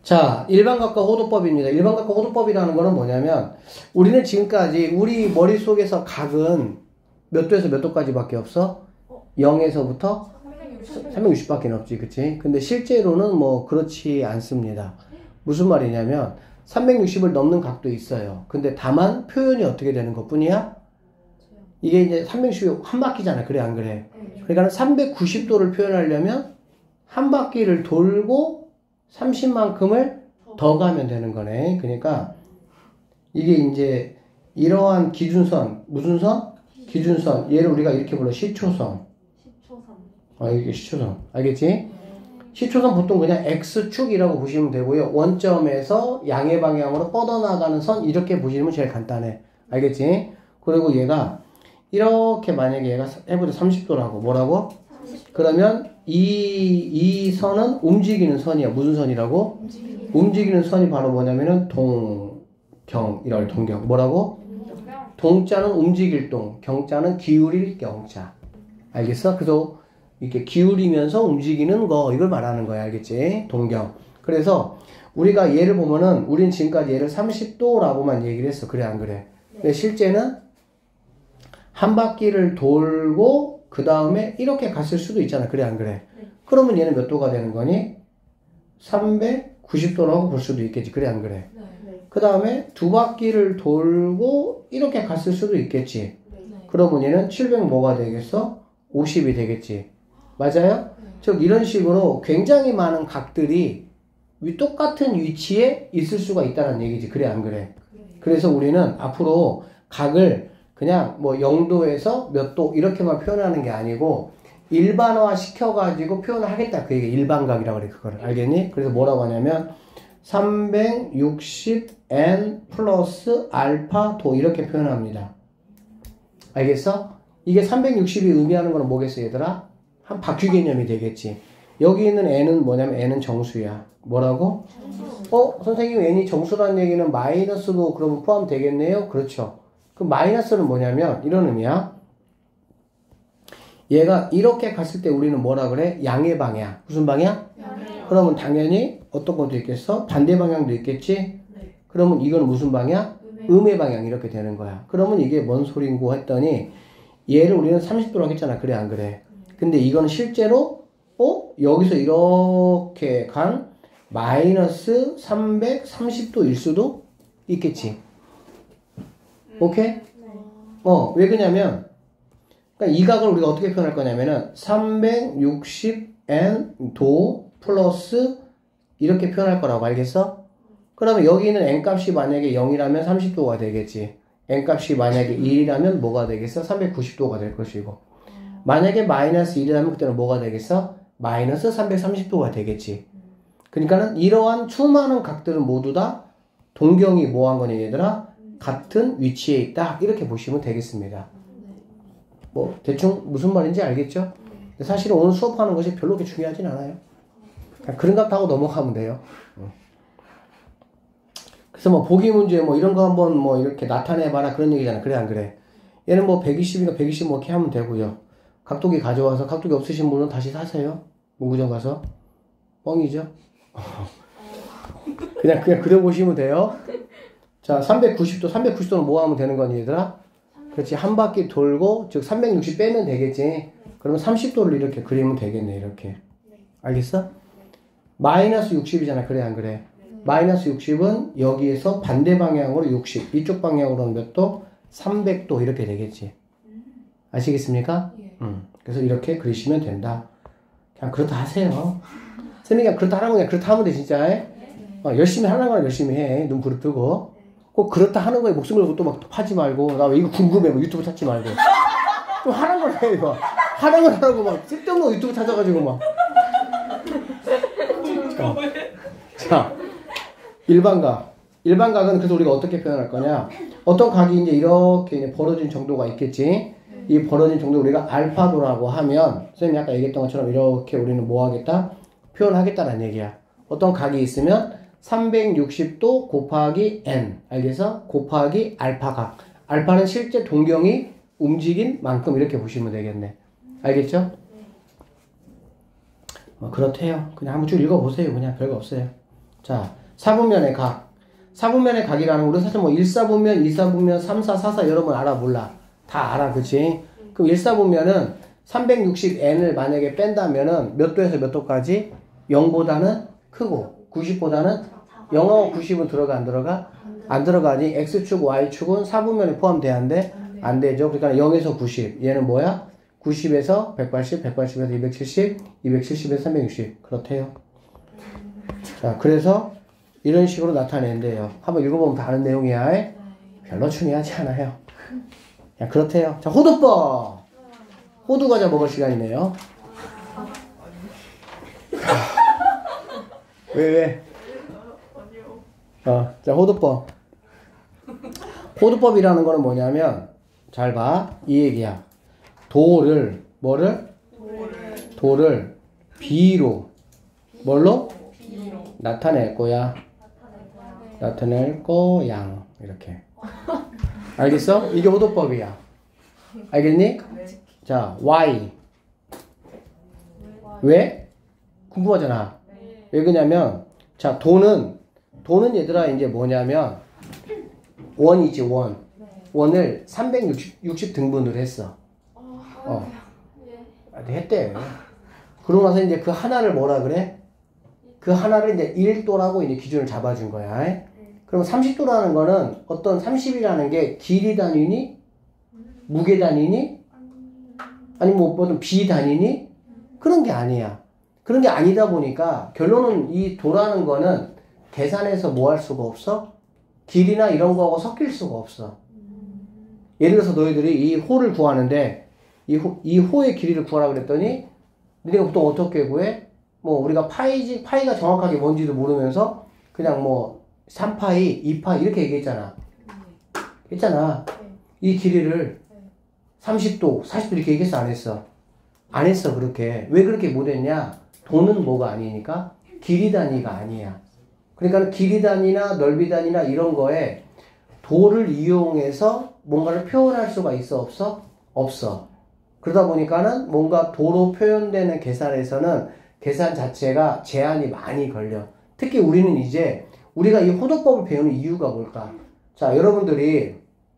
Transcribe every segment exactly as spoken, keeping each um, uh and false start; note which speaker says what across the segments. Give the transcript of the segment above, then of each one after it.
Speaker 1: 자, 일반각과 호도법입니다. 일반각과 호도법이라는 거는 뭐냐면 우리는 지금까지 우리 머릿속에서 각은 몇 도에서 몇 도까지밖에 없어? 영에서부터 삼백육십 밖에 없지, 그치? 근데 실제로는 뭐 그렇지 않습니다. 무슨 말이냐면 삼백육십을 넘는 각도 있어요. 근데 다만 표현이 어떻게 되는 것 뿐이야? 이게 이제 삼백육십이 한 바퀴잖아. 그래 안 그래? 그러니까 삼백구십 도를 표현하려면 한 바퀴를 돌고 삼십만큼을 더 가면 되는 거네. 그러니까 이게 이제 이러한 기준선, 무슨 선? 기준선. 얘를 우리가 이렇게 불러 시초선.
Speaker 2: 시초선.
Speaker 1: 아, 이게 시초선. 알겠지? 네. 시초선 보통 그냥 X축이라고 보시면 되고요. 원점에서 양의 방향으로 뻗어나가는 선 이렇게 보시면 제일 간단해. 알겠지? 그리고 얘가 이렇게 만약에 얘가 해보자 삼십 도라고 뭐라고? 삼십 도. 그러면 이, 이 선은 움직이는 선이야. 무슨 선이라고? 움직이는, 움직이는 선이 바로 뭐냐면은 동경, 이럴 동경. 뭐라고? 동경. 동자는 움직일 동, 경자는 기울일 경자. 알겠어? 그래서 이렇게 기울이면서 움직이는 거, 이걸 말하는 거야. 알겠지? 동경. 그래서 우리가 얘를 보면은, 우린 지금까지 얘를 삼십 도라고만 얘기를 했어. 그래, 안 그래? 근데 실제는 한 바퀴를 돌고, 그 다음에 이렇게 갔을 수도 있잖아. 그래, 안 그래? 네. 그러면 얘는 몇 도가 되는 거니? 삼백구십 도라고 볼 수도 있겠지. 그래, 안 그래? 네. 그 다음에 두 바퀴를 돌고 이렇게 갔을 수도 있겠지. 네. 그러면 얘는 칠백 뭐가 되겠어? 오십이 되겠지. 맞아요? 네. 즉 이런 식으로 굉장히 많은 각들이 똑같은 위치에 있을 수가 있다는 얘기지. 그래, 안 그래? 네. 그래서 우리는 앞으로 각을 그냥 뭐 영 도에서 몇 도 이렇게만 표현하는 게 아니고 일반화 시켜가지고 표현을 하겠다. 그 얘기 일반각이라고 그래. 그거를. 알겠니? 그래서 뭐라고 하냐면 삼백육십 엔 플러스 알파 도 이렇게 표현합니다. 알겠어? 이게 삼백육십이 의미하는 거는 뭐겠어 얘들아? 한 바퀴 개념이 되겠지. 여기 있는 n은 뭐냐면 n은 정수야. 뭐라고? 정수. 어? 선생님 n이 정수라는 얘기는 마이너스도 그러면 포함되겠네요? 그렇죠. 그 마이너스는 뭐냐면 이런 의미야. 얘가 이렇게 갔을 때 우리는 뭐라 그래? 양의 방향. 무슨 방향? 양의. 그러면 당연히 어떤 것도 있겠어? 반대 방향도 있겠지? 네. 그러면 이건 무슨 방향? 음의. 음의 방향 이렇게 되는 거야. 그러면 이게 뭔 소린고 했더니 얘를 우리는 삼십 도라고 했잖아. 그래 안 그래? 근데 이건 실제로 어? 여기서 이렇게 간 마이너스 삼백삼십 도일 수도 있겠지. 오케이? 네. 어, 왜 그러냐면, 그러니까 이 각을 우리가 어떻게 표현할 거냐면은, 삼백육십 엔 도 플러스 이렇게 표현할 거라고 알겠어? 그러면 여기 있는 n 값이 만약에 영이라면 삼십 도가 되겠지. n 값이 만약에 일이라면 뭐가 되겠어? 삼백구십 도가 될 것이고. 만약에 마이너스 일이라면 그때는 뭐가 되겠어? 마이너스 삼백삼십 도가 되겠지. 그러니까는 이러한 수많은 각들은 모두 다 동경이 뭐 한 거냐, 얘들아? 같은 위치에 있다. 이렇게 보시면 되겠습니다. 뭐 대충 무슨 말인지 알겠죠? 근데 사실은 오늘 수업하는 것이 별로 그렇게 중요하진 않아요. 그냥 그런 것 하고 넘어가면 돼요. 그래서 뭐 보기 문제 뭐 이런 거 한번 뭐 이렇게 나타내봐라 그런 얘기잖아. 그래 안 그래? 얘는 뭐 백이십인가 백이십 뭐 이렇게 하면 되고요. 각도기 가져와서 각도기 없으신 분은 다시 사세요. 문구점 가서. 뻥이죠? 그냥 그냥 그려보시면 돼요. 자, 삼백구십 도, 삼백구십 도는 뭐 하면 되는 거니, 얘들아? 그렇지. 한 바퀴 돌고, 즉, 삼백육십 빼면 되겠지. 그러면 삼십 도를 이렇게 그리면 되겠네, 이렇게. 알겠어? 마이너스 육십이잖아. 그래, 안 그래? 마이너스 육십은 여기에서 반대 방향으로 육십, 이쪽 방향으로는 몇 도? 삼백 도 이렇게 되겠지. 아시겠습니까? 음. 그래서 이렇게 그리시면 된다. 그냥 그렇다 하세요. 선생님이 그냥 그렇다 하는 거 그냥 그렇다 하면 돼, 진짜. 어, 열심히 하는 거는 열심히 해. 눈 부릅뜨고. 꼭 그렇다 하는 거에 목숨 걸고 또 막 파지 말고 나 왜 이거 궁금해 뭐 유튜브 찾지 말고 또 하는 걸 해 이거 하는 걸 하라고 막 쓸데없는 거 유튜브 찾아가지고 막 자, 자 일반각 일반각은 그래서 우리가 어떻게 표현할 거냐 어떤 각이 이제 이렇게 이제 벌어진 정도가 있겠지 이 벌어진 정도 우리가 알파도라고 하면 선생님이 아까 얘기했던 것처럼 이렇게 우리는 뭐 하겠다 표현하겠다는 얘기야 어떤 각이 있으면 삼백육십 도 곱하기 n 알겠어? 곱하기 알파각 알파는 실제 동경이 움직인 만큼 이렇게 보시면 되겠네 알겠죠? 뭐 그렇대요 그냥 한번 쭉 읽어보세요 그냥 별거 없어요 자, 사분면의 각. 사분면의 각이라는 거 우리 사실 뭐 일 사분면, 이 사분면, 삼 사, 사 사 여러분 알아 몰라? 다 알아, 그치? 그럼 일 사분면은 삼백육십 엔을 만약에 뺀다면은 몇 도에서 몇 도까지? 영보다는 크고 구십보다는 영하고 구십은 들어가 안 들어가? 안 들어가니 X축, Y축은 사분면에 포함돼야 안 돼? 안 되죠. 그러니까 영에서 구십. 얘는 뭐야? 구십에서 백팔십, 백팔십에서 이백칠십, 이백칠십에서 삼백육십. 그렇대요. 자, 그래서 이런 식으로 나타낸대요. 한번 읽어보면 다 아는 내용이야. 별로 중요하지 않아요. 그냥 그렇대요. 자, 호두법. 호두 과자 먹을 시간이네요. 왜, 왜? 어, 자, 호두법. 호두법이라는 거는 뭐냐면, 잘 봐. 이 얘기야. 도를, 뭐를? 도를, 도를 비로, 뭘로? 비로. 나타낼 거야. 나타낼 거양. 이렇게. 알겠어? 이게 호두법이야. 알겠니? 자, Y. 왜? 궁금하잖아. 왜 그러냐면, 자, 도는, 도는 얘들아, 이제 뭐냐면, 원이지, 원. 원을 삼백육십 등분을 했어. 어. 했대. 그러고 나서 이제 그 하나를 뭐라 그래? 그 하나를 이제 일 도라고 이제 기준을 잡아준 거야. 그럼 삼십 도라는 거는 어떤 삼십이라는 게 길이 단위니? 무게 단위니? 아니 뭐 어떤 비 단위니? 그런 게 아니야. 그런 게 아니다 보니까 결론은 이 도라는 거는 계산해서 뭐 할 수가 없어? 길이나 이런 거하고 섞일 수가 없어. 예를 들어서 너희들이 이 호를 구하는데 이, 호, 이 호의 길이를 구하라 그랬더니 너희가 보통 어떻게 구해? 뭐 우리가 파이지, 파이가 정확하게 뭔지도 모르면서 그냥 뭐 삼 파이, 이 파이 이렇게 얘기했잖아. 했잖아. 이 길이를 삼십 도, 사십 도 이렇게 얘기했어, 안 했어? 안 했어, 그렇게. 왜 그렇게 못했냐? 도는 뭐가 아니니까? 길이 단위가 아니야. 그러니까 길이 단위나 넓이 단위나 이런 거에 도를 이용해서 뭔가를 표현할 수가 있어, 없어? 없어. 그러다 보니까는 뭔가 도로 표현되는 계산에서는 계산 자체가 제한이 많이 걸려. 특히 우리는 이제 우리가 이 호도법을 배우는 이유가 뭘까? 자, 여러분들이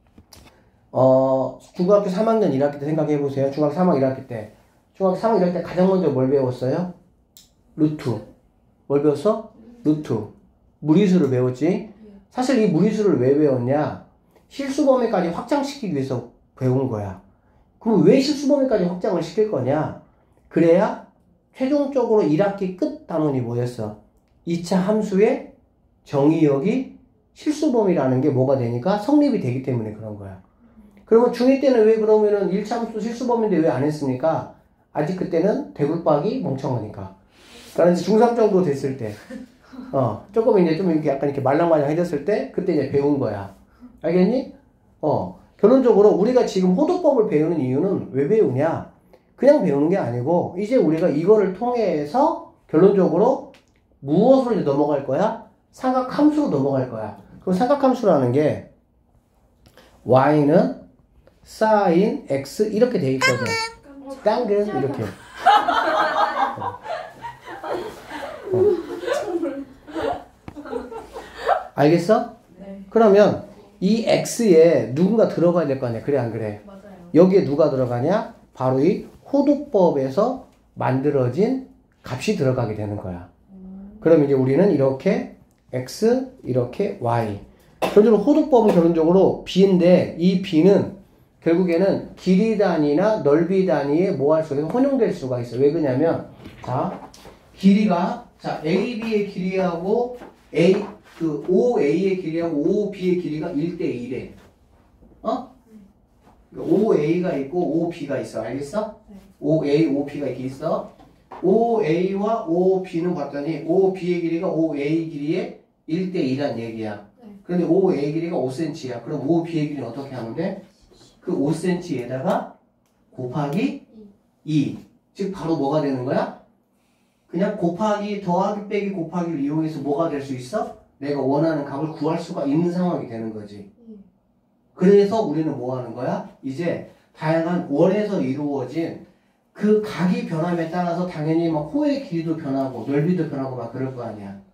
Speaker 1: 어 중학교 삼 학년 일 학기 때 생각해 보세요. 중학교 삼 학년 일 학기 때. 중학교 삼 학년 일 학기 때 가장 먼저 뭘 배웠어요? 루트. 뭘 배웠어? 루트. 무리수를 배웠지? 사실 이 무리수를 왜 배웠냐? 실수 범위까지 확장시키기 위해서 배운 거야. 그럼 왜 실수 범위까지 확장을 시킬 거냐? 그래야 최종적으로 일 학기 끝 단원이 뭐였어? 이 차 함수의 정의역이 실수 범위라는 게 뭐가 되니까 성립이 되기 때문에 그런 거야. 그러면 중이 때는 왜 그러면은 일 차 함수 실수 범위인데 왜 안 했습니까? 아직 그때는 대굴박이 멍청하니까. 그러니까 이제 중삼 정도 됐을 때, 어, 조금 이제 좀 이렇게 약간 이렇게 말랑말랑해졌을 때, 그때 이제 배운 거야. 알겠니? 어, 결론적으로 우리가 지금 호도법을 배우는 이유는 왜 배우냐? 그냥 배우는 게 아니고, 이제 우리가 이거를 통해서 결론적으로 무엇으로 이제 넘어갈 거야? 삼각함수로 넘어갈 거야. 그럼 삼각함수라는 게, y는 sin x 이렇게 돼 있거든. 당근 이렇게. 어. 어. 알겠어? 네. 그러면 이 x에 누군가 들어가야 될 거 아니야. 그래 안 그래? 맞아요. 여기에 누가 들어가냐? 바로 이 호도법에서 만들어진 값이 들어가게 되는 거야. 음. 그럼 이제 우리는 이렇게 x 이렇게 y. 결론적으로 호도법은 결론적으로 b인데 이 b는 결국에는 길이 단위나 넓이 단위에 뭐 할 수 있어? 혼용될 수가 있어. 왜 그러냐면 자 길이가 자 에이비의 길이하고 a 그 오에이의 길이하고 오비의 길이가 일 대 일에 어? 오에이가 있고 오비가 있어. 알겠어? 네. 오에이, 오비가 이렇게 있어. 오에이와 오비는 봤더니 오비의 길이가 오에이 길이의 일 대 이란 얘기야. 네. 그런데 오에이 길이가 오 센티미터야. 그럼 오비의 길이는 어떻게 하면 돼? 그 오 센티미터에다가 곱하기 이. 즉 바로 뭐가 되는 거야? 그냥 곱하기 더하기 빼기 곱하기를 이용해서 뭐가 될 수 있어? 내가 원하는 값을 구할 수가 있는 상황이 되는 거지. 그래서 우리는 뭐 하는 거야? 이제 다양한 원에서 이루어진 그 각이 변함에 따라서 당연히 막 호의 길이도 변하고 넓이도 변하고 막 그럴 거 아니야.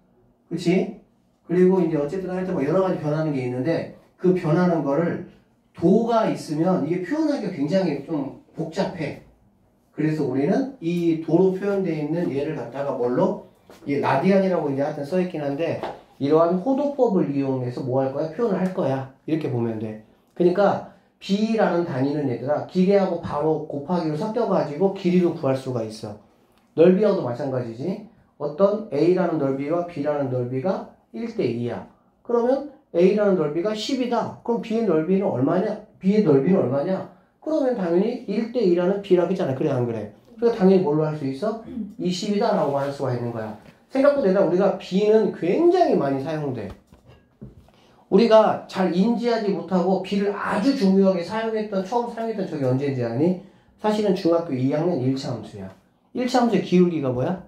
Speaker 1: 그치? 그리고 이제 어쨌든 하여튼 뭐 여러 가지 변하는 게 있는데 그 변하는 거를 도가 있으면 이게 표현하기가 굉장히 좀 복잡해. 그래서 우리는 이 도로 표현되어 있는 얘를 갖다가 뭘로? 이 라디안이라고 이제 하여튼 써있긴 한데 이러한 호도법을 이용해서 뭐 할 거야? 표현을 할 거야. 이렇게 보면 돼. 그러니까 B라는 단위는 얘들아 기계하고 바로 곱하기로 섞여가지고 길이도 구할 수가 있어. 넓이하고도 마찬가지지. 어떤 A라는 넓이와 B라는 넓이가 일 대 이야. 그러면 A라는 넓이가 십이다. 그럼 B의 넓이는 얼마냐? B의 넓이는 얼마냐? 그러면 당연히 일 대 이라는 B라고 했잖아. 그래 안 그래? 그러니까 당연히 뭘로 할 수 있어? 이십이다 라고 할 수가 있는 거야. 생각보다 우리가 B는 굉장히 많이 사용돼. 우리가 잘 인지하지 못하고 B를 아주 중요하게 사용했던, 처음 사용했던 적이 언제인지 아니? 사실은 중학교 이 학년 일 차 함수야. 일 차 함수의 기울기가 뭐야?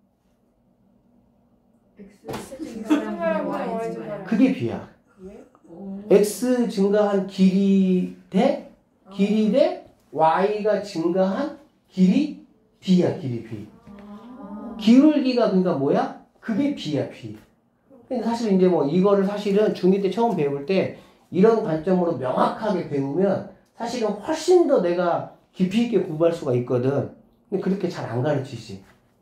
Speaker 1: 그게 B야. X 증가한 길이 대 길이 대 Y가 증가한 길이 B야. 길이 B. 기울기가 그러니까 뭐야? 그게 B야. B. 근데 사실 이제 뭐 이거를 사실은 중이 때 처음 배울 때 이런 관점으로 명확하게 배우면 사실은 훨씬 더 내가 깊이 있게 공부할 수가 있거든. 근데 그렇게 잘 안 가르치지.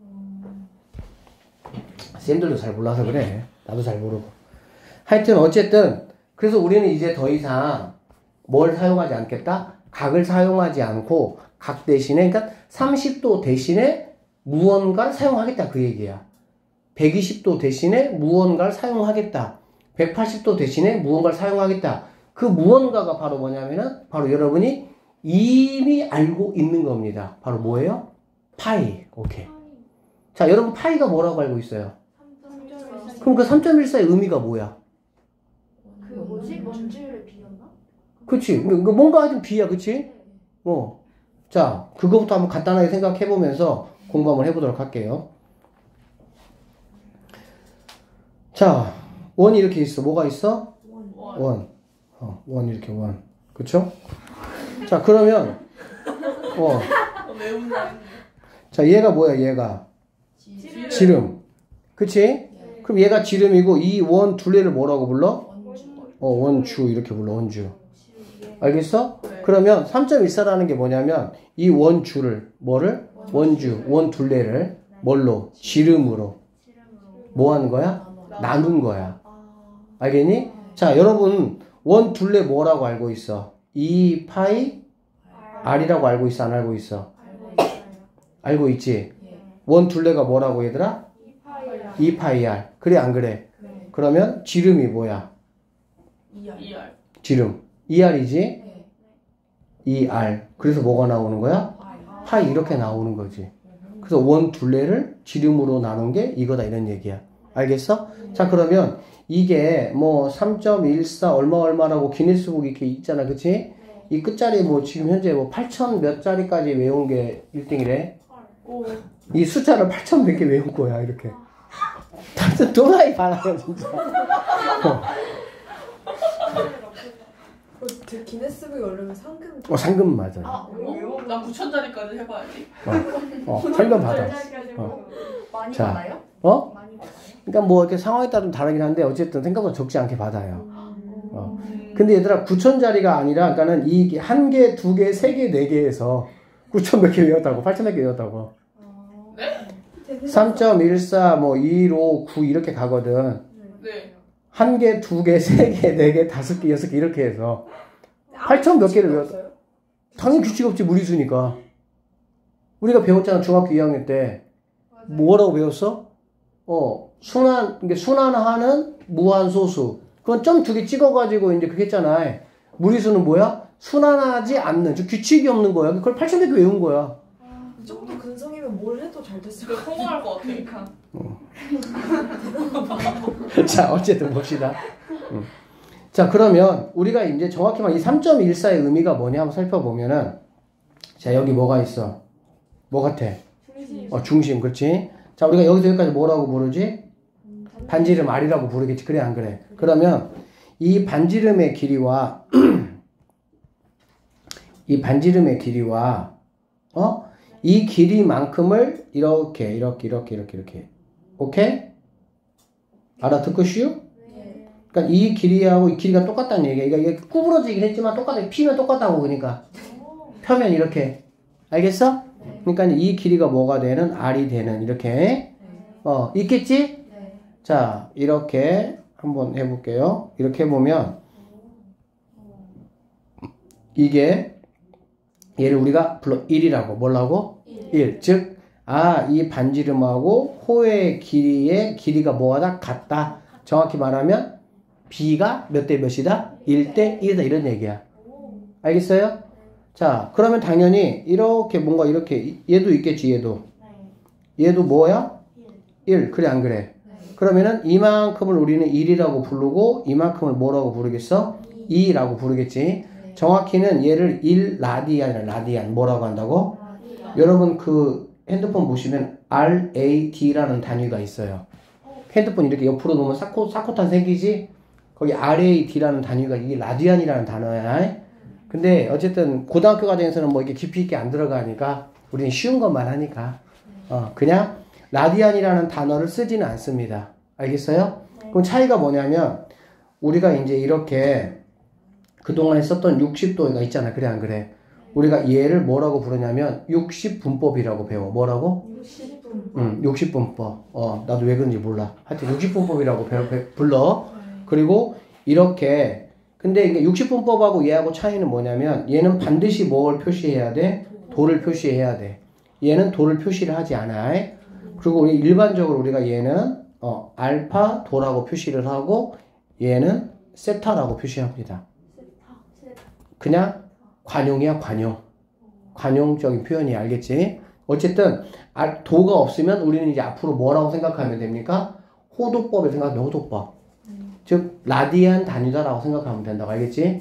Speaker 1: 쌤들도 잘 몰라서 그래. 나도 잘 모르고. 하여튼 어쨌든 그래서 우리는 이제 더 이상 뭘 사용하지 않겠다? 각을 사용하지 않고 각 대신에 그러니까 삼십 도 대신에 무언가를 사용하겠다 그 얘기야. 백이십 도 대신에 무언가를 사용하겠다. 백팔십 도 대신에 무언가를 사용하겠다. 그 무언가가 바로 뭐냐면은 바로 여러분이 이미 알고 있는 겁니다. 바로 뭐예요? 파이. 오케이. 자, 여러분 파이가 뭐라고 알고 있어요? 그럼 그 삼 점 일사의 의미가 뭐야?
Speaker 2: 그 뭐지? 원주율의 비였나?
Speaker 1: 그치. 뭔가 좀 비야. 그치? 어. 자, 그거부터 한번 간단하게 생각해 보면서 공부 한번 해보도록 할게요. 자, 원이 이렇게 있어. 뭐가 있어?
Speaker 2: 원.
Speaker 1: 원. 어, 원 이렇게 원. 그쵸? 자, 그러면 어. 자, 얘가 뭐야? 얘가
Speaker 2: 지름.
Speaker 1: 지름. 그치? 그럼 얘가 지름이고 이 원 둘레를 뭐라고 불러?
Speaker 2: 원주.
Speaker 1: 어, 원주 이렇게 불러. 원주. 알겠어? 그러면 삼 점 일사라는 게 뭐냐면 이 원주를 뭐를? 원주, 원 둘레를 뭘로? 지름으로 뭐 하는 거야? 나눈 거야. 알겠니? 자, 여러분 원 둘레 뭐라고 알고 있어? 이 파이 R이라고 알고 있어? 안 알고 있어? 알고 있지? 원 둘레가 뭐라고 얘들아? 이 파이 R. 그래 안 그래? 그러면 지름이 뭐야?
Speaker 2: 이 알.
Speaker 1: 지름 이 알이지? 이 알. 그래서 뭐가 나오는 거야? 파이 이렇게 나오는 거지. 그래서 원 둘레를 지름으로 나눈 게 이거다 이런 얘기야. 알겠어? 자, 그러면 이게 뭐 삼 점 일사 얼마 얼마라고 기네스북 이렇게 있잖아. 그치? 이 끝자리 뭐 지금 현재 뭐 팔천 몇 자리까지 외운 게 일 등이래. 이 숫자를 팔천 몇 개 외운 거야. 이렇게. 완전 또라이 반하네 진짜. 어.
Speaker 3: 그 기네스북에 올리면 상금.
Speaker 1: 어, 상금 맞아.
Speaker 2: 아, 어? 나 구천짜리까지 해봐야지.
Speaker 1: 어, 어, 상금 받아. 어.
Speaker 2: 많이
Speaker 1: 자,
Speaker 2: 받아요?
Speaker 1: 어?
Speaker 2: 많이 받아요?
Speaker 1: 그러니까 뭐 이렇게 상황에 따라 좀 다르긴 한데 어쨌든 생각보다 적지 않게 받아요. 어. 근데 얘들아 구천짜리가 아니라 그러니까는 이 한 개, 두 개, 세 개, 네 개에서 구천 몇 개 외웠다고, 팔천 몇 개 외웠다고.
Speaker 2: 네?
Speaker 1: 삼 점 일사 뭐 일오 구 이렇게 가거든.
Speaker 2: 네.
Speaker 1: 한 개, 두 개, 세 개, 네 개, 다섯 개, 여섯 개 이렇게 해서 팔천 몇 개를 외웠다. 당연히 규칙 없지 무리수니까. 우리가 배웠잖아 중학교 이 학년 때. 뭐라고 배웠어? 어 순환 이게 순환하는 무한소수. 그건 점 두 개 찍어가지고 이제 그게 했잖아. 무리수는 뭐야? 순환하지 않는, 즉 규칙이 없는 거야. 그걸 팔천 몇 개 외운 거야.
Speaker 3: 이 정도 근성이면 뭘 해도 잘 됐을
Speaker 2: 그 성공할 것 같으니까.
Speaker 1: 자, 어쨌든 봅시다. 음. 자, 그러면 우리가 이제 정확히만 이 삼 점 일사의 의미가 뭐냐 한번 살펴보면은, 자, 여기 뭐가 있어? 뭐 같아?
Speaker 2: 중심.
Speaker 1: 어, 중심, 그렇지? 자, 우리가 여기서 여기까지 뭐라고 부르지? 반지름 R이라고 부르겠지. 그래, 안 그래? 그러면 이 반지름의 길이와 이 반지름의 길이와 어? 이 길이만큼을 이렇게 이렇게 이렇게 이렇게 이렇게 오케이? 알아듣고 쉬우?
Speaker 3: 네.
Speaker 1: 그러니까 이 길이하고 이 길이가 똑같다는 얘기야. 이게 이게 구부러지긴 했지만 똑같아. 피면 똑같다고 그러니까. 펴면 이렇게. 알겠어? 그러니까 이 길이가 뭐가 되는? R이 되는 이렇게. 어, 있겠지?
Speaker 3: 네.
Speaker 1: 자, 이렇게 한번 해볼게요. 이렇게 해보면 이게 얘를 우리가 불러 일이라고 뭐라고? 일. 즉, 아, 이 반지름하고 호의 길이의 길이가 뭐가 같다. 정확히 말하면 B가 몇 대 몇이다? 일 대 일이다 이런 얘기야. 알겠어요? 자, 그러면 당연히 이렇게 뭔가 이렇게 얘도 있겠지 얘도. 얘도 뭐야? 일. 그래 안 그래? 그러면은 이만큼을 우리는 일이라고 부르고 이만큼을 뭐라고 부르겠어? 이라고 부르겠지. 정확히는 얘를 일 라디안이야. 라디안 뭐라고 한다고? 여러분 그 핸드폰 보시면 랄라디라는 단위가 있어요. 핸드폰 이렇게 옆으로 놓으면 사코, 사코탄 생기지? 거기 랄라디라는 단위가 이게 라디안이라는 단어야. 근데 어쨌든 고등학교 과정에서는 뭐 이렇게 깊이 있게 안 들어가니까 우리는 쉬운 것만 하니까 어, 그냥 라디안이라는 단어를 쓰지는 않습니다. 알겠어요? 그럼 차이가 뭐냐면 우리가 이제 이렇게 그동안에 썼던 육십 도가 있잖아. 그래 안 그래? 우리가 얘를 뭐라고 부르냐면 육십 분법이라고 배워. 뭐라고?
Speaker 3: 육십 분.
Speaker 1: 응, 육십 분법. 어, 나도 왜 그런지 몰라. 하여튼 육십 분법이라고 배워, 배, 불러. 그리고 이렇게 근데 이게 육십 분법하고 얘하고 차이는 뭐냐면 얘는 반드시 뭘 표시해야 돼? 도를 표시해야 돼. 얘는 도를 표시를 하지 않아. 그리고 우리 일반적으로 우리가 얘는 어, 알파 도라고 표시를 하고 얘는 세타라고 표시합니다. 그냥 관용이야 관용. 관용적인 표현이 알겠지? 어쨌든 도가 없으면 우리는 이제 앞으로 뭐라고 생각하면 됩니까? 호도법을 생각하면 호도법. 즉 라디안 단위다라고 생각하면 된다고 알겠지?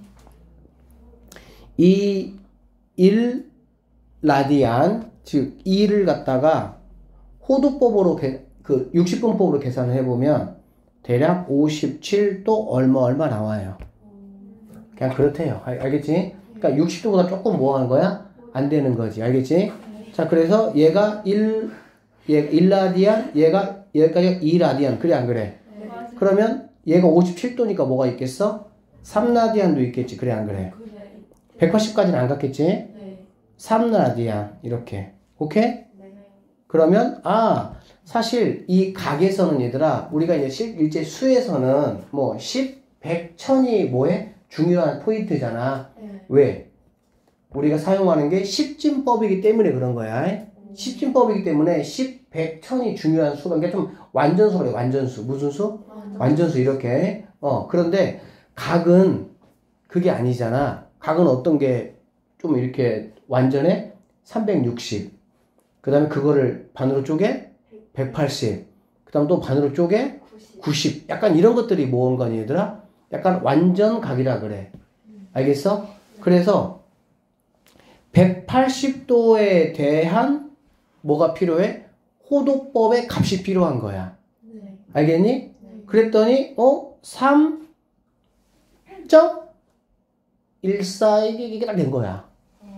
Speaker 1: 이 일 라디안 즉 이를 갖다가 호도법으로 개, 그 육십 분법으로 계산을 해보면 대략 오십칠 도 얼마 얼마 나와요. 그냥 그렇대요. 알, 알겠지? 그러니까 육십 도보다 조금 뭐 하는 거야? 안 되는 거지. 알겠지? 자, 그래서 얘가 일, 얘 일 라디안, 얘가 여기까지 이 라디안. 그래 안 그래?
Speaker 3: 네.
Speaker 1: 그러면 얘가 오십칠 도니까 뭐가 있겠어? 삼 라디안도 있겠지. 그래 안 그래? 백팔십까지는 안 갔겠지?
Speaker 3: 네.
Speaker 1: 삼 라디안 이렇게. 오케이?
Speaker 3: 네.
Speaker 1: 그러면 아 사실 이 각에서는 얘들아 우리가 이제 실제 수에서는 뭐 십, 백, 천이 뭐에? 중요한 포인트잖아.
Speaker 3: 네.
Speaker 1: 왜? 우리가 사용하는 게 십진법이기 때문에 그런 거야. 십진법이기 때문에 십, 백, 천이 중요한 수가 그러니까 좀 완전수가 그래. 완전수. 무슨 수? 완전수 이렇게. 어 그런데 각은 그게 아니잖아. 각은 어떤 게 좀 이렇게 완전해? 삼백육십. 그 다음에 그거를 반으로 쪼개? 백팔십. 그 다음 또 반으로 쪼개? 구십. 약간 이런 것들이 모은 거니 얘들아? 약간 완전 각이라 그래. 알겠어? 그래서 백팔십 도에 대한 뭐가 필요해? 호도법의 값이 필요한 거야.
Speaker 3: 네.
Speaker 1: 알겠니?
Speaker 3: 네.
Speaker 1: 그랬더니 어? 삼 점 일사 이게 딱 된 거야.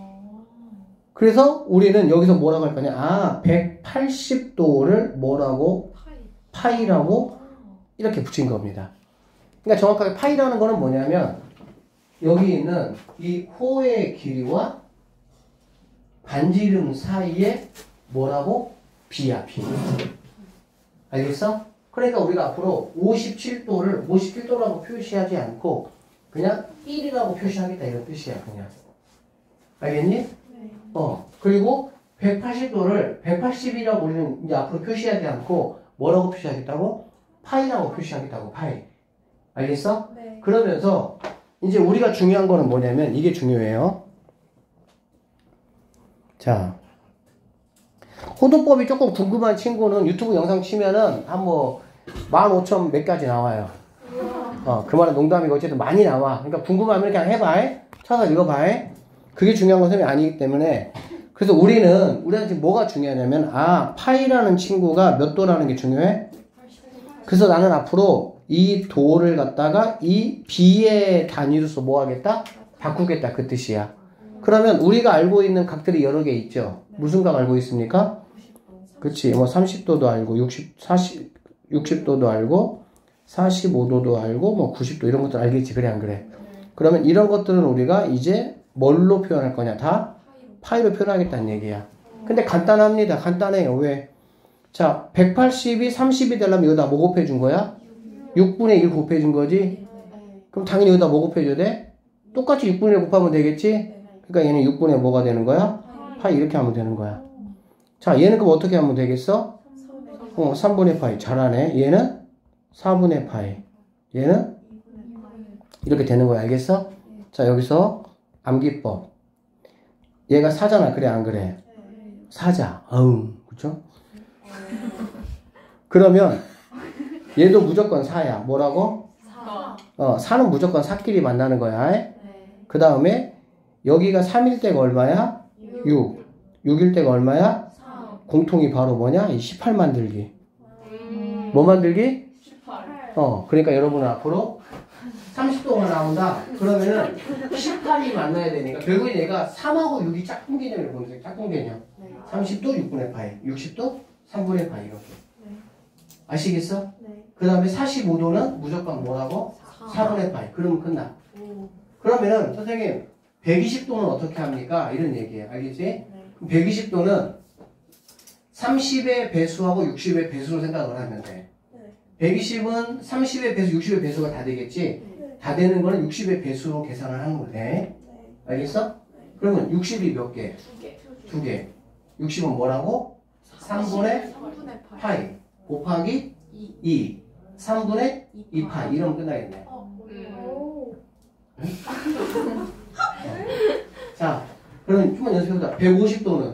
Speaker 1: 그래서 우리는 여기서 뭐라고 할 거냐? 아, 백팔십 도를 뭐라고?
Speaker 3: 파이.
Speaker 1: 파이라고 이렇게 붙인 겁니다. 그러니까 정확하게 파이라는 거는 뭐냐면 여기 있는 이 호의 길이와 반지름 사이에 뭐라고? B야, B. 알겠어? 그러니까 우리가 앞으로 오십칠 도를 오십칠 도라고 표시하지 않고 그냥 일이라고 표시하겠다 이런 뜻이야, 그냥. 알겠니?
Speaker 3: 네.
Speaker 1: 어. 그리고 백팔십 도를 백팔십이라고 우리는 이제 앞으로 표시하지 않고 뭐라고 표시하겠다고? 파이라고 표시하겠다고, 파이. 알겠어?
Speaker 3: 네.
Speaker 1: 그러면서 이제 우리가 중요한 거는 뭐냐면 이게 중요해요. 자, 호도법이 조금 궁금한 친구는 유튜브 영상 치면은 한 뭐 만 오천 몇 가지 나와요. 어, 그 말은 농담이고 어쨌든 많이 나와. 그러니까 궁금하면 그냥 해봐. 찾아서 읽어봐. 그게 중요한 것은 아니기 때문에 그래서 우리는 우리한테 지금 뭐가 중요하냐면 아 파이라는 친구가 몇 도라는 게 중요해? 그래서 나는 앞으로 이 도를 갖다가 이 B의 단위로서 뭐 하겠다? 바꾸겠다 그 뜻이야. 그러면 우리가 알고 있는 각들이 여러 개 있죠. 무슨 각 알고 있습니까? 그치 뭐 삼십 도도 알고 육십, 사십, 육십 도도 알고 사십오 도도 알고 뭐 구십 도 이런 것들 알겠지. 그래 안 그래? 그러면 이런 것들은 우리가 이제 뭘로 표현할 거냐? 다 파이로 표현하겠다는 얘기야. 근데 간단합니다. 간단해요. 왜? 자, 백팔십이 삼십이 되려면 여기다 뭐 곱해준 거야? 육분의 일 곱해준 거지? 그럼 당연히 여기다 뭐 곱해줘야 돼? 똑같이 육분의 일 곱하면 되겠지? 그러니까 얘는 육분의 뭐가 되는 거야? 파이 이렇게 하면 되는 거야. 자, 얘는 그럼 어떻게 하면 되겠어? 어, 삼분의 파이. 잘하네. 얘는 사분의 파이. 얘는 이렇게 되는 거야. 알겠어? 자, 여기서 암기법. 얘가 사잖아. 그래 안 그래? 사자. 어음. 그쵸? 그러면 얘도 무조건 사야. 뭐라고?
Speaker 2: 사.
Speaker 1: 어, 사는 무조건 사끼리 만나는 거야. 그 다음에 여기가 삼일 때가 얼마야? 육. 육일 때가 얼마야?
Speaker 2: 삼.
Speaker 1: 공통이 바로 뭐냐? 이 십팔 만들기.
Speaker 2: 음.
Speaker 1: 뭐 만들기?
Speaker 2: 십팔.
Speaker 1: 어, 그러니까 여러분은 앞으로 삼십 도가 나온다. 그러면은 십팔이 만나야 되니까 결국엔 얘가 삼하고 육이 짝꿍 개념을 보는 거예요. 짝꿍 개념. 삼십 도 육분의 파이, 육십 도 삼분의 파이 이렇게. 아시겠어? 그 다음에 사십오 도는 무조건 뭐라고? 사분의 파이. 그러면 끝나. 그러면은 선생님 백이십 도는 어떻게 합니까? 이런 얘기예요. 알겠지? 그럼 백이십 도는 삼십의 배수하고 육십의 배수로 생각을 하면 돼. 백이십은 삼십의 배수, 육십의 배수가 다 되겠지? 다 되는 거는 육십의 배수로 계산을 하는 거네. 알겠어? 그러면 육십이 몇 개?
Speaker 2: 두 개.
Speaker 1: 두 개. 육십은 뭐라고? 삼분의 파이 곱하기 이. 삼분의 이 파이. 이러면 끝나겠네.
Speaker 2: 음.
Speaker 1: 자, 그럼 좀만 연습해보자. 백오십 도는?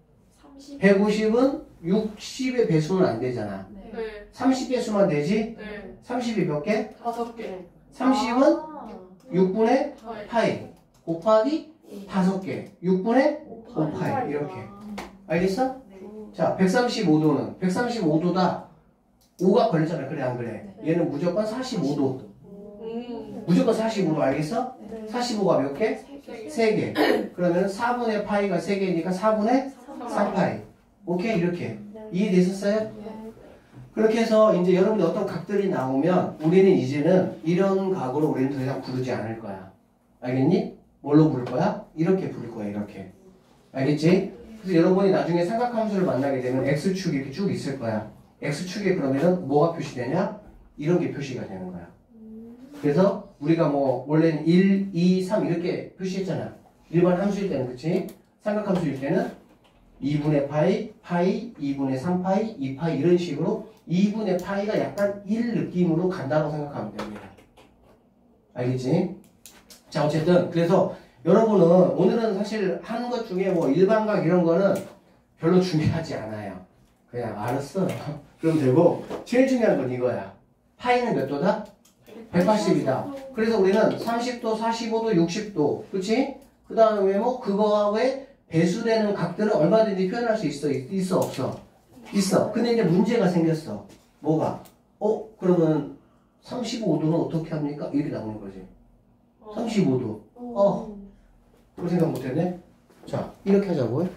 Speaker 1: 백오십은 육십의 배수는 안 되잖아.
Speaker 2: 네.
Speaker 1: 삼십 배수만 되지?
Speaker 2: 네.
Speaker 1: 삼십이 몇 개?
Speaker 2: 다섯 개.
Speaker 1: 삼십은 육분의
Speaker 2: 파이.
Speaker 1: 파이 곱하기 다섯 개. 육분의 오 파이. 이렇게. 알겠어? 자, 백삼십오 도는? 백삼십오 도다. 오가 걸렸잖아. 그래 안 그래? 얘는 무조건 사십오 도.
Speaker 2: 음.
Speaker 1: 무조건 사십오 도 알겠어? 사십오가 몇 개? 세 개. 그러면 사분의 파이가 세 개니까 사분의 삼 파이. 오케이? 이렇게. 이해되셨어요? 그렇게 해서 이제 여러분이 어떤 각들이 나오면 우리는 이제는 이런 각으로 우리는 더 이상 부르지 않을 거야. 알겠니? 뭘로 부를 거야? 이렇게 부를 거야. 이렇게. 알겠지? 그래서 여러분이 나중에 삼각함수를 만나게 되면 X축이 이렇게 쭉 있을 거야. X축에 그러면은 뭐가 표시되냐? 이런 게 표시가 되는 거야. 그래서 우리가 뭐 원래는 일, 이, 삼 이렇게 표시했잖아. 일반 함수일 때는 그치? 삼각함수일 때는 이분의 파이, 파이, 이분의 삼 파이, 이 파이 이런 식으로 이분의 파이가 약간 일 느낌으로 간다고 생각하면 됩니다. 알겠지? 자 어쨌든 그래서 여러분은 오늘은 사실 하는 것 중에 뭐 일반각 이런 거는 별로 중요하지 않아요. 그냥 알았어. 그럼 되고 제일 중요한 건 이거야. 파이는 몇 도다? 백팔십이다. 그래서 우리는 삼십 도, 사십오 도, 육십 도 그치? 그 다음에 뭐 그거와 왜 배수되는 각들은 얼마든지 표현할 수 있어? 있어 없어? 있어. 근데 이제 문제가 생겼어. 뭐가? 어? 그러면 삼십오 도는 어떻게 합니까? 이렇게 나오는 거지. 삼십오 도. 어. 그거 생각 못했네? 자, 이렇게 하자고요.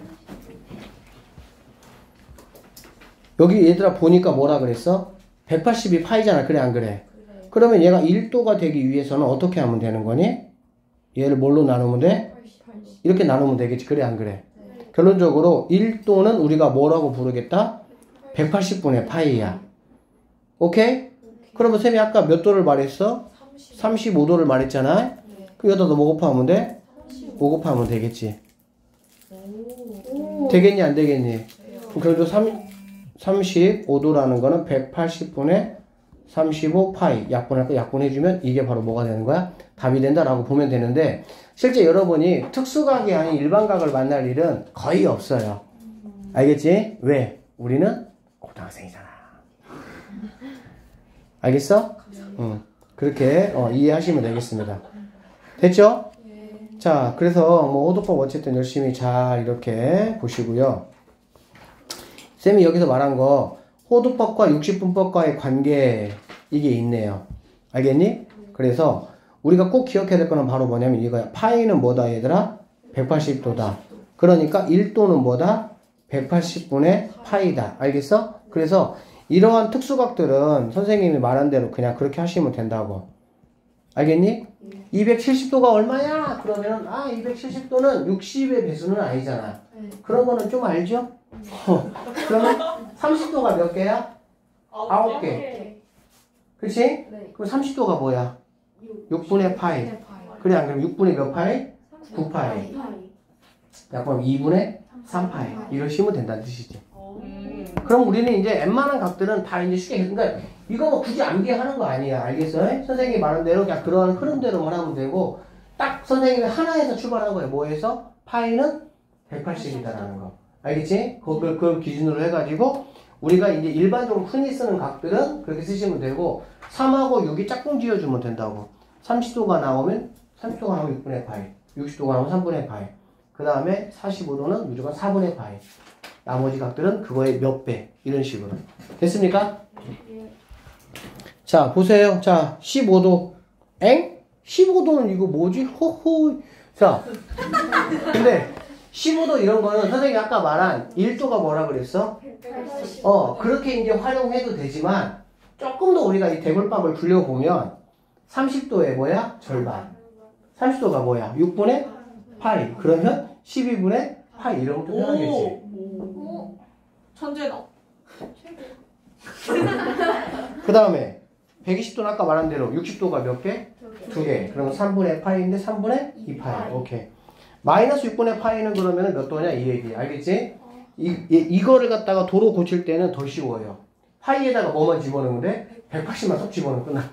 Speaker 1: 여기 얘들아 보니까 뭐라 그랬어? 백팔십이 파이잖아. 그래 안 그래? 그러면 얘가 일 도가 되기 위해서는 어떻게 하면 되는 거니? 얘를 뭘로 나누면 돼? 이렇게 나누면 되겠지. 그래 안 그래? 네. 결론적으로 일 도는 우리가 뭐라고 부르겠다? 백팔십 분의 파이야. 오케이? 오케이. 그러면 쌤이 아까 몇 도를 말했어? 삼십오 도를 말했잖아. 네. 그럼 여기다 뭐 곱하면 돼? 오 곱하면 되겠지. 오. 되겠니 안 되겠니? 그래도 삼십오 도라는 거는 백팔십 분의 삼십오 파이 약분할 거 약분해주면 이게 바로 뭐가 되는 거야? 답이 된다라고 보면 되는데 실제 여러분이 특수각이 아닌 일반각을 만날 일은 거의 없어요. 알겠지? 왜? 우리는 고등학생이잖아. 알겠어? 응. 그렇게 어, 이해하시면 되겠습니다. 됐죠? 자, 그래서 뭐 호도법 어쨌든 열심히 잘 이렇게 보시고요. 쌤이 여기서 말한 거 호도법과 육십분법과의 관계 이게 있네요. 알겠니? 그래서 우리가 꼭 기억해야 될 거는 바로 뭐냐면 이거야. 파이는 뭐다 얘들아? 백팔십 도다. 그러니까 일 도는 뭐다? 백팔십 분의 파이다. 알겠어? 그래서 이러한 특수각들은 선생님이 말한 대로 그냥 그렇게 하시면 된다고. 알겠니? 이백칠십 도가 얼마야? 그러면 아 이백칠십 도는 육십의 배수는 아니잖아. 그런 거는 좀 알죠? 어. 그러면 삼십 도가 몇 개야? 아홉 개. 그치?
Speaker 3: 네.
Speaker 1: 그럼 삼십 도가 뭐야? 육분의 파이. 그래 안 그러면 육분의 몇 파이? 구 파이. 야 그럼 이분의 삼 파이. 이러시면 된다는 뜻이지.
Speaker 2: 음.
Speaker 1: 그럼 우리는 이제 웬만한 값들은 다 이제 쉽게, 그러니까 이거 뭐 굳이 암기하는 거 아니야. 알겠어요? 선생님이 말한 대로 그냥 그런 흐름대로만 하면 되고, 딱 선생님이 하나에서 출발한 거예요. 뭐에서? 파이는 백팔십이다라는 거. 알겠지? 그걸, 그걸 기준으로 해가지고, 우리가 이제 일반적으로 흔히 쓰는 값들은 그렇게 쓰시면 되고, 삼하고 육이 짝꿍 지어주면 된다고. 삼십 도가 나오면, 삼십 도가 나오면 육분의 파이. 육십 도가 나오면 삼분의 파이. 그 다음에 사십오 도는 무조건 사분의 파이. 나머지 각들은 그거의 몇 배. 이런 식으로. 됐습니까? 자, 보세요. 자, 십오 도. 엥? 십오 도는 이거 뭐지? 호호. 자, 근데 십오 도 이런 거는 선생님이 아까 말한 일 도가 뭐라 그랬어? 어, 그렇게 이제 활용해도 되지만 조금 더 우리가 이 대골밥을 굴려보면 삼십 도에 뭐야? 절반. 삼십 도가 뭐야? 육분의 파이. 그러면 십이 분의 파이 이런 것도 편하겠지.
Speaker 2: 오. 천재다.
Speaker 1: 그 다음에 백이십 도는 아까 말한 대로 육십 도가 몇 개? 두 개. 그러면 삼분의 파이인데 삼분의 이 파이. 오케이. 마이너스 육분의 파이는 그러면 몇 도냐? 이 얘기. 알겠지? 이, 이, 이거를 갖다가 도로 고칠 때는 더 쉬워요. 파이에다가 뭐만 집어넣으면 돼? 백팔십만 쏙 집어넣으면 끝나.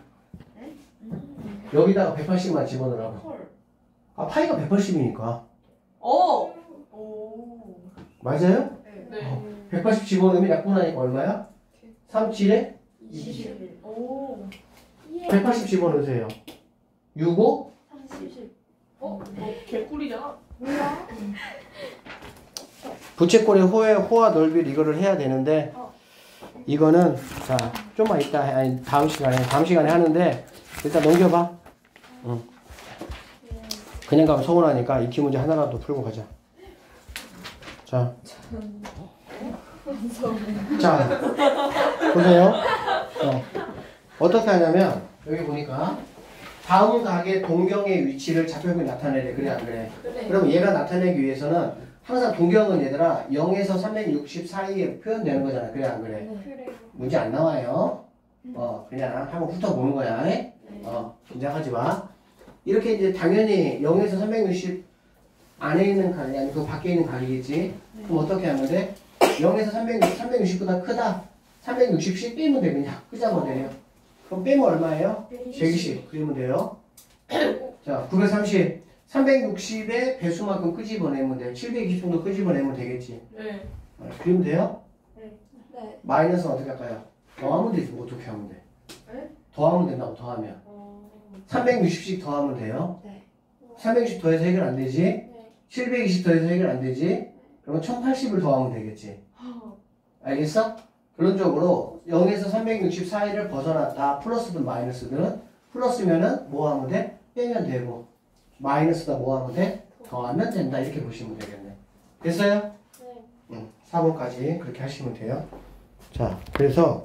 Speaker 1: 여기다가 백팔십만 집어넣으라고. 아, 파이가 백팔십이니까.
Speaker 2: 오. 오.
Speaker 1: 맞아요?
Speaker 2: 네.
Speaker 1: 어, 백팔십 집어넣으면 약분하니까 얼마야? 삼, 칠에
Speaker 2: 이십. 오.
Speaker 1: 백팔십 집어넣으세요. 육, 오?
Speaker 2: 어? 너 개꿀이잖아.
Speaker 1: 부채꼴의 호의 호와 넓이를 이거를 해야 되는데 이거는 자 좀만 이따 해. 아니 다음 시간에 다음 시간에 하는데 일단 넘겨봐. 응. 그냥 가면 서운하니까 익히 문제 하나라도 풀고 가자. 자, 자 보세요. 어. 어떻게 하냐면 여기 보니까 다음 각의 동경의 위치를 좌표에 나타내래. 그래 안 그래?
Speaker 2: 그래.
Speaker 1: 그럼 얘가 나타내기 위해서는 항상 동경은 얘들아 영에서 삼백육십 사이에 표현되는 거잖아. 그래 안 그래?
Speaker 2: 그래.
Speaker 1: 문제 안 나와요. 어 그냥 한번 훑어보는 거야. 어 긴장하지 마. 이렇게 이제 당연히 영에서 삼백육십 안에 있는 각이 아니고 그 밖에 있는 각이겠지. 그럼 어떻게 하면 돼? 영에서 삼백육십, 삼백육십보다 크다. 삼백육십씩 빼면 돼 그냥. 끄잡아내요. 그럼 빼면 얼마예요? 백이십. 그리면 돼요. 자, 구백삼십. 삼백육십의 배수만큼 끄집어내면 돼. 칠백이십 정도 끄집어내면 되겠지.
Speaker 2: 네.
Speaker 1: 어, 그리면 돼요?
Speaker 3: 네.
Speaker 1: 마이너스는 어떻게 할까요? 더하면 되지. 뭐 어떻게 하면 돼?
Speaker 3: 네?
Speaker 1: 더하면 된다고, 더하면.
Speaker 3: 어...
Speaker 1: 삼백육십씩 더하면 돼요.
Speaker 3: 네.
Speaker 1: 삼백육십 더해서 해결 안 되지? 칠백이십 더해서 해결 안 되지? 그러면 천팔십을 더하면 되겠지. 알겠어? 결론적으로 영에서 삼백육십 사이를 벗어났다. 플러스든 마이너스든. 플러스면은 뭐 하면 돼? 빼면 되고. 마이너스다 뭐 하면 돼? 더하면 된다. 이렇게 보시면 되겠네. 됐어요?
Speaker 3: 네.
Speaker 1: 응. 사 번까지 그렇게 하시면 돼요. 자, 그래서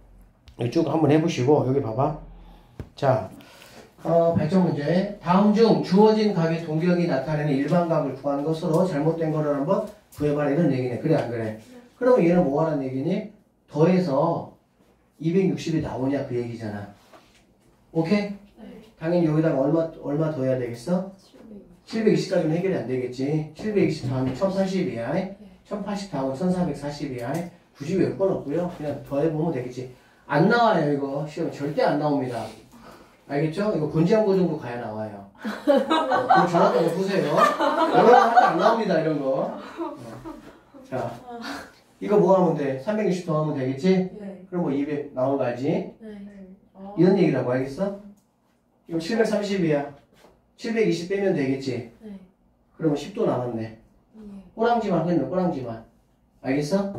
Speaker 1: 쭉 한번 해보시고 여기 봐봐. 자, 어, 발전 문제. 다음 중 주어진 각의 동경이 나타내는 일반각을 구하는 것으로 잘못된 거를 한번 구해봐라 이런 얘기네. 그래 안 그래? 그러면 얘는 뭐 하는 얘기니? 더해서 이백육십이 나오냐 그 얘기잖아. 오케이? 당연히 여기다가 얼마 얼마 더 해야 되겠어? 칠백이십까지는 해결이 안 되겠지. 칠백이십 다음에 천팔십이야. 천팔십 다음에 천사백사십이야. 굳이 외울 건 없고요. 그냥 더해보면 되겠지. 안 나와요 이거. 시험 절대 안 나옵니다. 알겠죠? 이거 본지항고 정도 가야 나와요. 그럼 전화 한번 보세요. 이거 하나도 안 나옵니다 이런 거. 어. 자, 이거 뭐 하면 돼? 삼백육십 더하면 되겠지?
Speaker 3: 네.
Speaker 1: 그럼 뭐 이백 나온 거 알지?
Speaker 3: 네.
Speaker 1: 이런 얘기라고 알겠어? 이거 칠백삼십이야. 칠백이십 빼면 되겠지?
Speaker 3: 네.
Speaker 1: 그러면 십 도 남았네.
Speaker 3: 네.
Speaker 1: 꼬랑지만 했네, 꼬랑지만. 알겠어?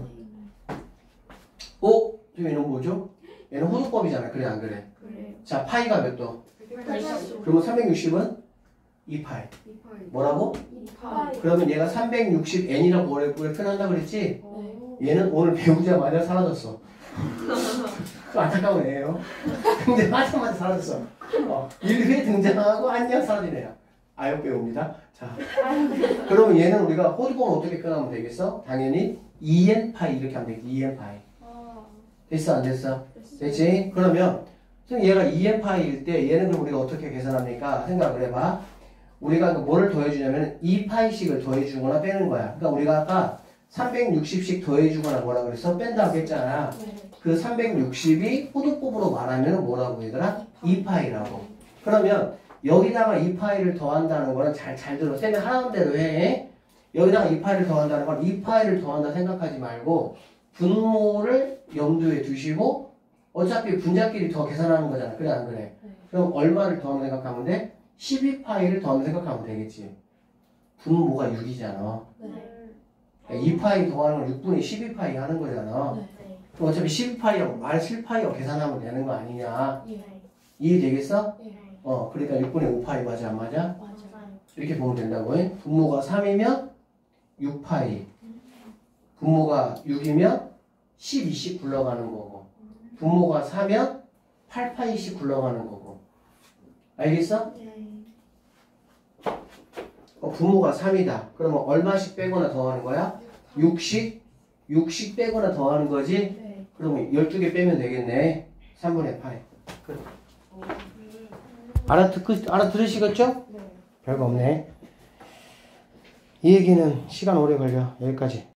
Speaker 1: 오? 얘는 뭐죠? 얘는 호두법이잖아. 그래, 안 그래?
Speaker 3: 그래요.
Speaker 1: 자, 파이가 몇 도?
Speaker 3: 백팔십.
Speaker 1: 그러면 삼백육십은 이 파이. 뭐라고?
Speaker 3: 이파이.
Speaker 1: 그러면 얘가 삼백육십 엔이라고 오래, 오래 표현한다 그랬지?
Speaker 3: 네.
Speaker 1: 얘는 오늘 배우자마자 사라졌어. 그 안타까운 애예요. 근데 하자마자 사라졌어. 어, 일 회 등장하고 안녕 사라진 애야. 아역 배우입니다. 자, 그러면 얘는 우리가 호두봉을 어떻게 표현하면 되겠어? 당연히 이엔 파이 이렇게 하면 되겠지. 이엔 파이. 됐어 안 됐어? 됐지? 그러면 얘가 이엔 파이일 때 얘는 그럼 우리가 어떻게 계산합니까? 생각을 해봐. 우리가 뭐를 더해주냐면 이 파이씩을 더해주거나 빼는 거야. 그러니까 우리가 아까 삼백육십씩 더해주거나 뭐라 그랬어? 뺀다고 했잖아. 그 삼백육십이 호두법으로 말하면 뭐라고 얘들아? 이 파이라고. 그러면 여기다가 이 파이를 더한다는 거는 잘, 잘 들어. 쌤이 하라는 대로 해. 여기다가 이 파이를 더한다는 건 이 파이를 더한다 생각하지 말고 분모를 염두에 두시고 어차피 분자끼리 더 계산하는 거잖아. 그래 안 그래? 그럼 얼마를 더하면 생각하면 돼? 십이 파이를 더하면 생각하면 되겠지. 분모가 육이잖아. 이 파이 더하는 건 육분의 십이 파이 하는 거잖아. 그럼 어차피 십이 파이하고 말 칠 파이하고 계산하면 되는 거 아니냐. 이해되겠어? 어, 그러니까 육분의 오 파이 맞아 안 맞아? 이렇게 보면 된다고 해. 분모가 삼이면 육 파이. 분모가 육이면 십이씩 굴러가는 거고. 분모가 사면 팔 파이씩 굴러가는 거고. 알겠어? 어, 분모가 삼이다. 그러면 얼마씩 빼거나 더하는 거야? 육씩? 육씩 빼거나 더하는 거지? 그러면 열두 개 빼면 되겠네. 삼분의 파이. 끝. 알아듣, 알아들으시겠죠? 별거 없네. 이 얘기는 시간 오래 걸려. 여기까지.